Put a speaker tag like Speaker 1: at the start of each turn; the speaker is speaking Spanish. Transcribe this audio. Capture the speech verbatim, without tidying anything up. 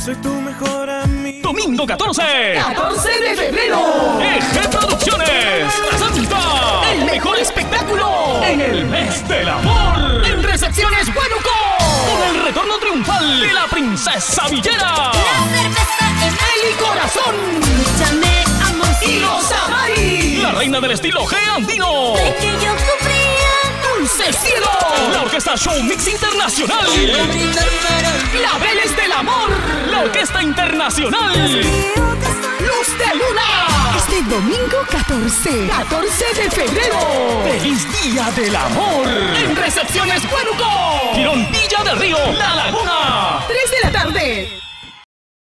Speaker 1: soy tu mejor amigo.
Speaker 2: Domingo catorce.
Speaker 3: catorce de febrero.
Speaker 2: Eje Producciones presenta el mejor espectáculo en el mes del amor.
Speaker 3: En Recepciones Huánuco.
Speaker 2: Con el retorno triunfal de la princesa villera.
Speaker 4: La cerveza en
Speaker 3: El corazón.
Speaker 4: Escúchame, amorcito.
Speaker 3: Y los Amari.
Speaker 2: La reina del estilo G andino.
Speaker 4: De que yo sufría.
Speaker 3: Dulce Cielo.
Speaker 2: La orquesta Show Mix Internacional.
Speaker 3: La Vélez del Amor.
Speaker 2: La orquesta internacional.
Speaker 3: Luz de Luna. Este domingo catorce. catorce de febrero.
Speaker 2: ¡Feliz Día del Amor!
Speaker 3: En Recepciones Huánuco.
Speaker 2: Girón Villa del Río, La Laguna.
Speaker 3: tres de la tarde.